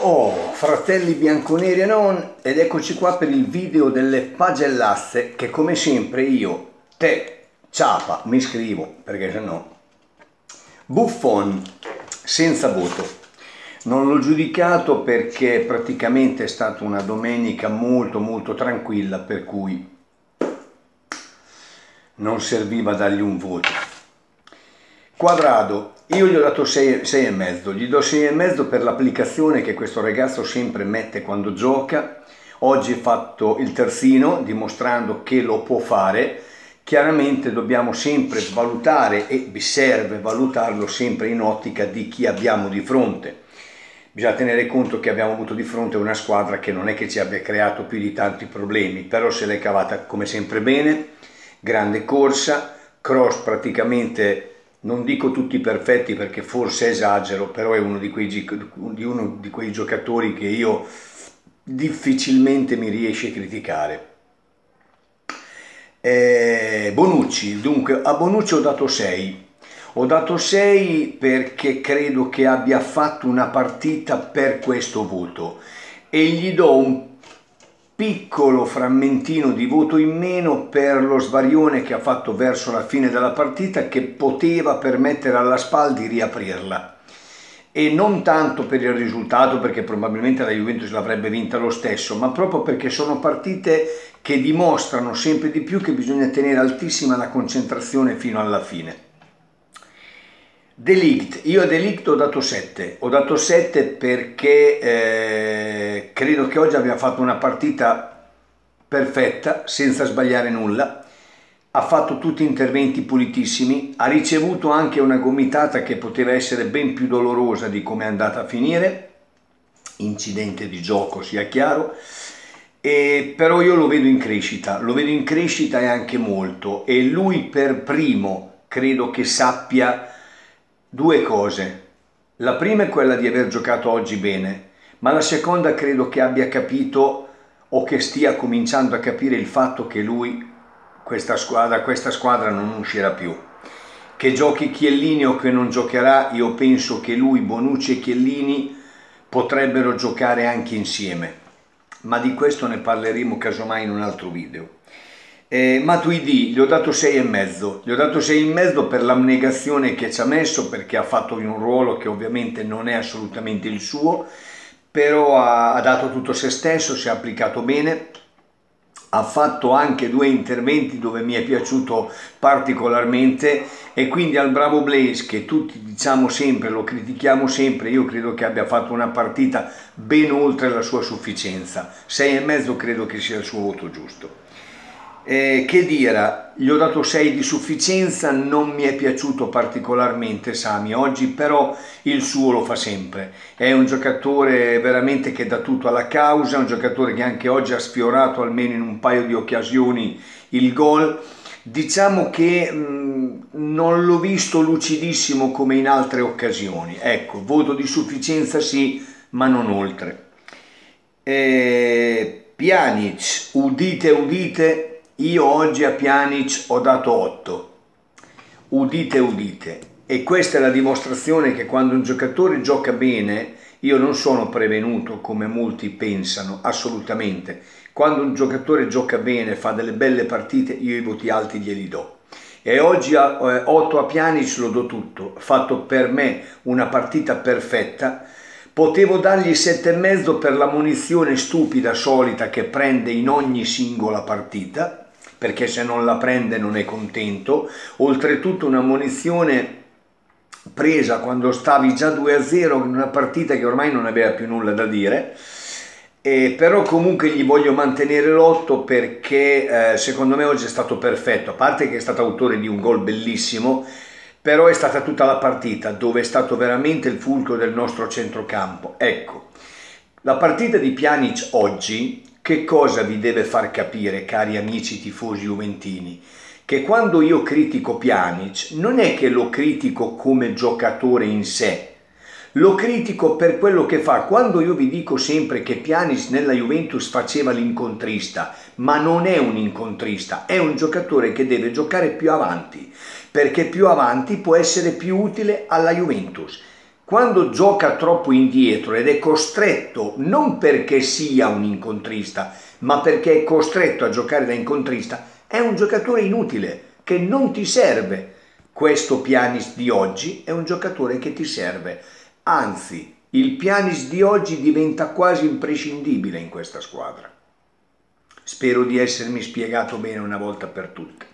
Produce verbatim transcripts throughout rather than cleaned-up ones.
Oh, fratelli bianconeri e non, ed eccoci qua per il video delle pagellazze che come sempre io, te, ciapa, mi scrivo, perché se no, Buffon, senza voto. Non l'ho giudicato perché praticamente è stata una domenica molto molto tranquilla, per cui non serviva dargli un voto. Quadrado, io gli ho dato sei e mezzo, gli do sei e mezzo per l'applicazione che questo ragazzo sempre mette quando gioca. Oggi ha fatto il terzino dimostrando che lo può fare. Chiaramente dobbiamo sempre valutare, e vi serve valutarlo sempre in ottica di chi abbiamo di fronte. Bisogna tenere conto che abbiamo avuto di fronte una squadra che non è che ci abbia creato più di tanti problemi, però se l'è cavata come sempre bene, grande corsa, cross praticamente. Non dico tutti perfetti perché forse esagero, però è uno di quei, di uno di quei giocatori che io difficilmente mi riesce a criticare. Eh, Bonucci, dunque a Bonucci ho dato sei. Ho dato sei perché credo che abbia fatto una partita per questo voto e gli do un piccolo frammentino di voto in meno per lo svarione che ha fatto verso la fine della partita, che poteva permettere alla Spal di riaprirla, e non tanto per il risultato, perché probabilmente la Juventus l'avrebbe vinta lo stesso, ma proprio perché sono partite che dimostrano sempre di più che bisogna tenere altissima la concentrazione fino alla fine. De Ligt, io a De Ligt ho dato sette, ho dato sette perché eh, credo che oggi abbia fatto una partita perfetta, senza sbagliare nulla, ha fatto tutti interventi pulitissimi, ha ricevuto anche una gomitata che poteva essere ben più dolorosa di come è andata a finire, incidente di gioco sia chiaro, e però io lo vedo in crescita, lo vedo in crescita e anche molto, e lui per primo credo che sappia due cose. La prima è quella di aver giocato oggi bene, ma la seconda credo che abbia capito o che stia cominciando a capire il fatto che lui, questa squadra, questa squadra non uscirà più. Che giochi Chiellini o che non giocherà, io penso che lui, Bonucci e Chiellini potrebbero giocare anche insieme, ma di questo ne parleremo casomai in un altro video. Eh, Matuidi gli ho dato sei e mezzo, gli ho dato sei e mezzo per l'abnegazione che ci ha messo, perché ha fatto un ruolo che ovviamente non è assolutamente il suo, però ha, ha dato tutto se stesso, si è applicato bene, ha fatto anche due interventi dove mi è piaciuto particolarmente, e quindi al bravo Blaise, che tutti diciamo sempre, lo critichiamo sempre, io credo che abbia fatto una partita ben oltre la sua sufficienza. sei e mezzo credo che sia il suo voto giusto. Eh, che dire, gli ho dato sei di sufficienza, non mi è piaciuto particolarmente Sami oggi, però il suo lo fa sempre, è un giocatore veramente che dà tutto alla causa, un giocatore che anche oggi ha sfiorato almeno in un paio di occasioni il gol. Diciamo che mh, non l'ho visto lucidissimo come in altre occasioni, ecco, voto di sufficienza sì, ma non oltre. eh, Pjanic, udite udite, io oggi a Pjanic ho dato otto, udite udite, e questa è la dimostrazione che quando un giocatore gioca bene, io non sono prevenuto come molti pensano, assolutamente, quando un giocatore gioca bene, fa delle belle partite, io i voti alti glieli do. E oggi a eh, otto a Pjanic lo do tutto, ha fatto per me una partita perfetta. Potevo dargli sette e mezzo per la munizione stupida solita che prende in ogni singola partita, perché se non la prende non è contento, oltretutto una munizione presa quando stavi già due a zero in una partita che ormai non aveva più nulla da dire, e però comunque gli voglio mantenere l'otto perché eh, secondo me oggi è stato perfetto, a parte che è stato autore di un gol bellissimo, però è stata tutta la partita dove è stato veramente il fulcro del nostro centrocampo. Ecco, la partita di Pjanic oggi che cosa vi deve far capire, cari amici tifosi juventini? Che quando io critico Pjanic non è che lo critico come giocatore in sé, lo critico per quello che fa. Quando io vi dico sempre che Pjanic nella Juventus faceva l'incontrista, ma non è un incontrista, è un giocatore che deve giocare più avanti, perché più avanti può essere più utile alla Juventus. quando gioca troppo indietro ed è costretto, non perché sia un incontrista, ma perché è costretto a giocare da incontrista, è un giocatore inutile, che non ti serve. Questo Pjanic di oggi è un giocatore che ti serve, anzi, il Pjanic di oggi diventa quasi imprescindibile in questa squadra. Spero di essermi spiegato bene una volta per tutte.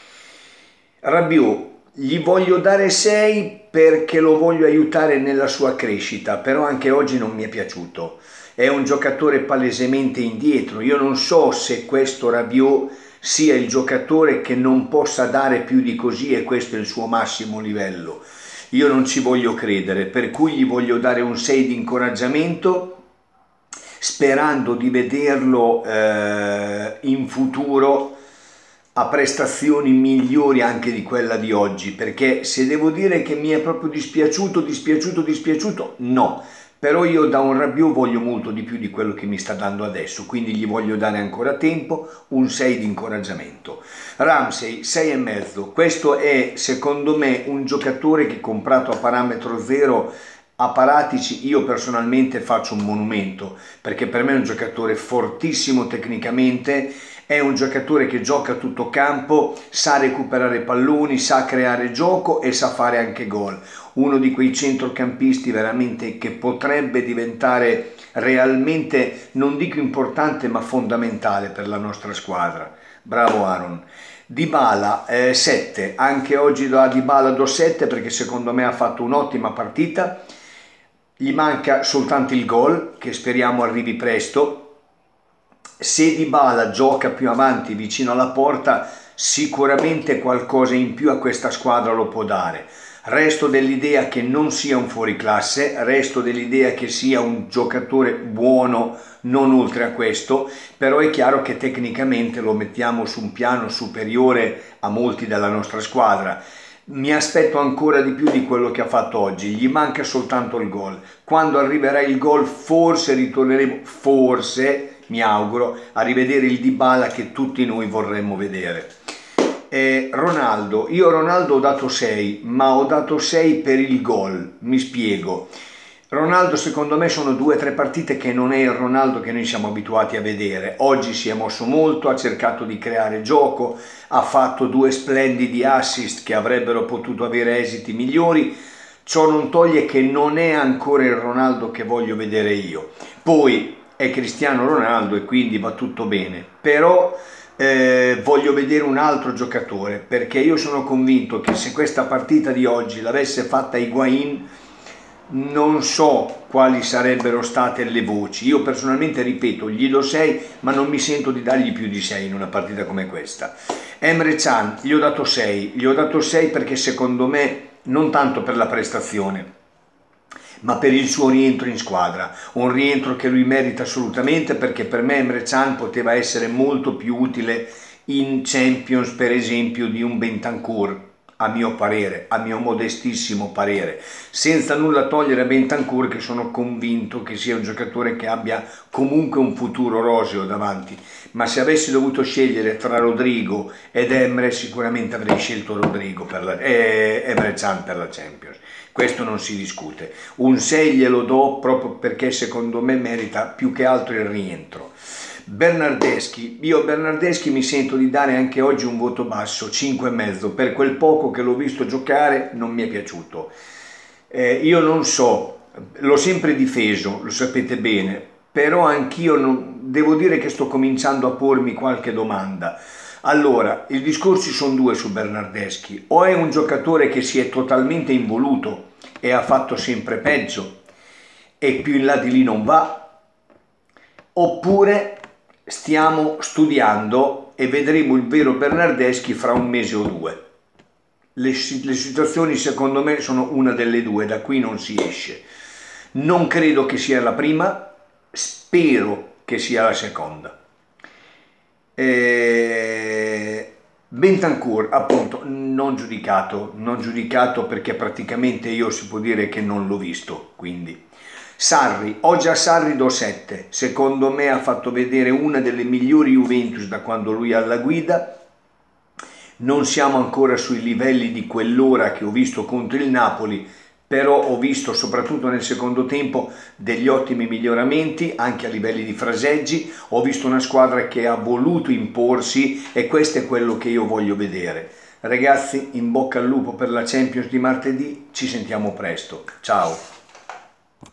Rabiot, gli voglio dare sei perché lo voglio aiutare nella sua crescita, però anche oggi non mi è piaciuto. È un giocatore palesemente indietro. Io non so se questo Rabiot sia il giocatore che non possa dare più di così e questo è il suo massimo livello. Io non ci voglio credere, per cui gli voglio dare un sei di incoraggiamento, sperando di vederlo eh, in futuro a prestazioni migliori anche di quella di oggi, perché se devo dire che mi è proprio dispiaciuto, dispiaciuto, dispiaciuto, no, però io da un Rabiot voglio molto di più di quello che mi sta dando adesso, quindi gli voglio dare ancora tempo, un sei di incoraggiamento. Ramsey, sei e mezzo, questo è secondo me un giocatore che comprato a parametro zero a Paratici io personalmente faccio un monumento, perché per me è un giocatore fortissimo tecnicamente, è un giocatore che gioca a tutto campo, sa recuperare palloni, sa creare gioco e sa fare anche gol. Uno di quei centrocampisti veramente che potrebbe diventare realmente, non dico importante, ma fondamentale per la nostra squadra. Bravo Aaron. Dybala eh, sette, anche oggi da Dybala do sette perché secondo me ha fatto un'ottima partita. Gli manca soltanto il gol, che speriamo arrivi presto. Se Dybala gioca più avanti vicino alla porta, sicuramente qualcosa in più a questa squadra lo può dare. Resto dell'idea che non sia un fuoriclasse, resto dell'idea che sia un giocatore buono, non oltre a questo, però è chiaro che tecnicamente lo mettiamo su un piano superiore a molti della nostra squadra. Mi aspetto ancora di più di quello che ha fatto oggi, gli manca soltanto il gol. Quando arriverà il gol forse ritorneremo, forse, mi auguro, a rivedere il Dybala che tutti noi vorremmo vedere. Eh, Ronaldo, io a Ronaldo ho dato sei, ma ho dato sei per il gol, mi spiego. Ronaldo secondo me sono due o tre partite che non è il Ronaldo che noi siamo abituati a vedere. Oggi si è mosso molto, ha cercato di creare gioco, ha fatto due splendidi assist che avrebbero potuto avere esiti migliori. Ciò non toglie che non è ancora il Ronaldo che voglio vedere io. Poi è Cristiano Ronaldo e quindi va tutto bene, però eh, voglio vedere un altro giocatore, perché io sono convinto che se questa partita di oggi l'avesse fatta Higuaín, non so quali sarebbero state le voci. Io personalmente, ripeto, gli do sei, ma non mi sento di dargli più di sei in una partita come questa. Emre Can, gli ho dato sei, gli ho dato sei perché secondo me, non tanto per la prestazione, ma per il suo rientro in squadra, un rientro che lui merita assolutamente, perché per me Emre Can poteva essere molto più utile in Champions, per esempio, di un Bentancur, a mio parere, a mio modestissimo parere, senza nulla togliere a Bentancur, che sono convinto che sia un giocatore che abbia comunque un futuro roseo davanti, ma se avessi dovuto scegliere tra Rodrigo ed Emre, sicuramente avrei scelto Rodrigo per la, eh, Emre Can per la Champions. Questo non si discute. Un sei glielo do proprio perché secondo me merita più che altro il rientro. Bernardeschi, io a Bernardeschi mi sento di dare anche oggi un voto basso, cinque e mezzo, per quel poco che l'ho visto giocare non mi è piaciuto. Eh, io non so, l'ho sempre difeso, lo sapete bene, però anch'io non, devo dire che sto cominciando a pormi qualche domanda. Allora, i discorsi sono due su Bernardeschi: o è un giocatore che si è totalmente involuto e ha fatto sempre peggio e più in là di lì non va, oppure stiamo studiando e vedremo il vero Bernardeschi fra un mese o due. Le, le situazioni secondo me sono una delle due, da qui non si esce. Non credo che sia la prima, spero che sia la seconda. Eh, Bentancur appunto non giudicato, non giudicato perché praticamente io si può dire che non l'ho visto, quindi. Sarri, oggi a Sarri do sette, secondo me ha fatto vedere una delle migliori Juventus da quando lui è alla guida. Non siamo ancora sui livelli di quell'ora che ho visto contro il Napoli, però ho visto soprattutto nel secondo tempo degli ottimi miglioramenti anche a livelli di fraseggi, ho visto una squadra che ha voluto imporsi e questo è quello che io voglio vedere. Ragazzi, in bocca al lupo per la Champions di martedì, ci sentiamo presto, ciao!